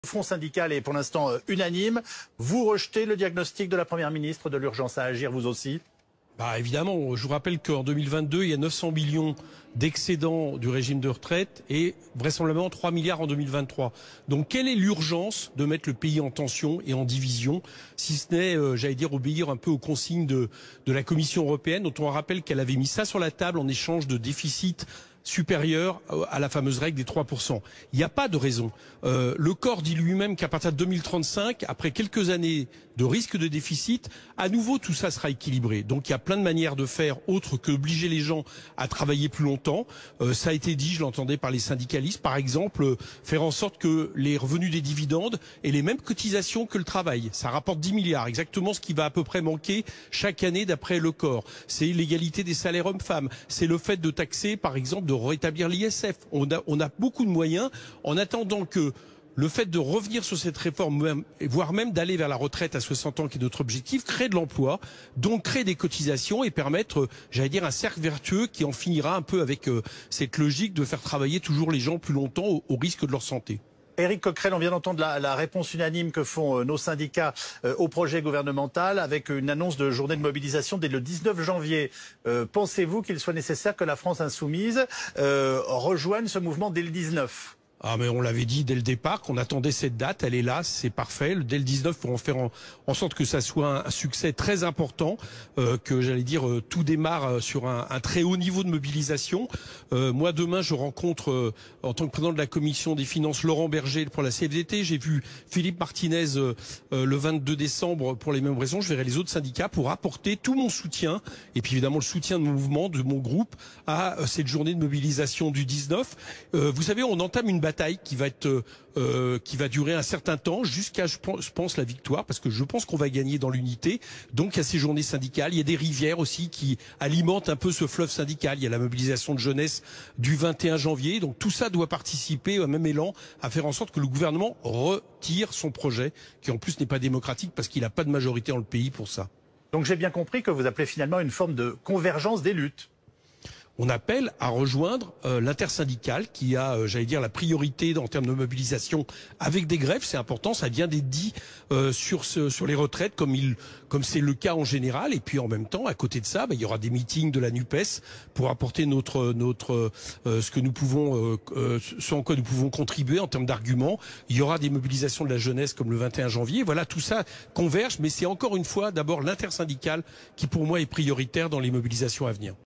Le front syndical est pour l'instant unanime. Vous rejetez le diagnostic de la Première ministre de l'urgence à agir, vous aussi? Évidemment, je vous rappelle qu'en 2022, il y a 900 millions d'excédents du régime de retraite et vraisemblablement 3 milliards en 2023. Donc quelle est l'urgence de mettre le pays en tension et en division, si ce n'est, j'allais dire, obéir un peu aux consignes de la Commission européenne, dont on rappelle qu'elle avait mis ça sur la table en échange de déficit supérieur à la fameuse règle des 3%. Il n'y a pas de raison. Le corps dit lui-même qu'à partir de 2035, après quelques années de risque de déficit, à nouveau tout ça sera équilibré. Donc il y a plein de manières de faire autres que obliger les gens à travailler plus longtemps. Ça a été dit, je l'entendais par les syndicalistes, par exemple, faire en sorte que les revenus des dividendes aient les mêmes cotisations que le travail. Ça rapporte 10 milliards, exactement ce qui va à peu près manquer chaque année d'après le corps. C'est l'égalité des salaires hommes-femmes. C'est le fait de taxer, par exemple, de rétablir l'ISF. On a beaucoup de moyens en attendant que le fait de revenir sur cette réforme, voire même d'aller vers la retraite à 60 ans, qui est notre objectif, crée de l'emploi, donc crée des cotisations et permettre, j'allais dire, un cercle vertueux qui en finira un peu avec cette logique de faire travailler toujours les gens plus longtemps au risque de leur santé. Éric Coquerel, on vient d'entendre la réponse unanime que font nos syndicats au projet gouvernemental avec une annonce de journée de mobilisation dès le 19 janvier. Pensez-vous qu'il soit nécessaire que la France insoumise rejoigne ce mouvement dès le 19 ? Mais on l'avait dit dès le départ qu'on attendait cette date, elle est là, c'est parfait. Dès le 19, pour en faire en sorte que ça soit un succès très important, que j'allais dire tout démarre sur un très haut niveau de mobilisation. Moi demain, je rencontre en tant que président de la commission des finances Laurent Berger pour la CFDT. J'ai vu Philippe Martinez le 22 décembre pour les mêmes raisons. Je verrai les autres syndicats pour apporter tout mon soutien et puis évidemment le soutien de mon mouvement, de mon groupe à cette journée de mobilisation du 19. Vous savez, on entame une bataille qui va durer un certain temps jusqu'à, je pense, la victoire, parce que je pense qu'on va gagner dans l'unité. Donc il y a ces journées syndicales, il y a des rivières aussi qui alimentent un peu ce fleuve syndical. Il y a la mobilisation de jeunesse du 21 janvier. Donc tout ça doit participer au même élan à faire en sorte que le gouvernement retire son projet, qui en plus n'est pas démocratique parce qu'il n'a pas de majorité dans le pays pour ça. Donc j'ai bien compris que vous appelez finalement une forme de convergence des luttes. On appelle à rejoindre l'intersyndicale qui a, j'allais dire, la priorité en termes de mobilisation avec des grèves. C'est important, ça vient d'être dit sur les retraites comme c'est le cas en général. Et puis en même temps, à côté de ça, il y aura des meetings de la NUPES pour apporter ce en quoi nous pouvons contribuer en termes d'arguments. Il y aura des mobilisations de la jeunesse comme le 21 janvier. Voilà, tout ça converge, mais c'est encore une fois d'abord l'intersyndicale qui pour moi est prioritaire dans les mobilisations à venir.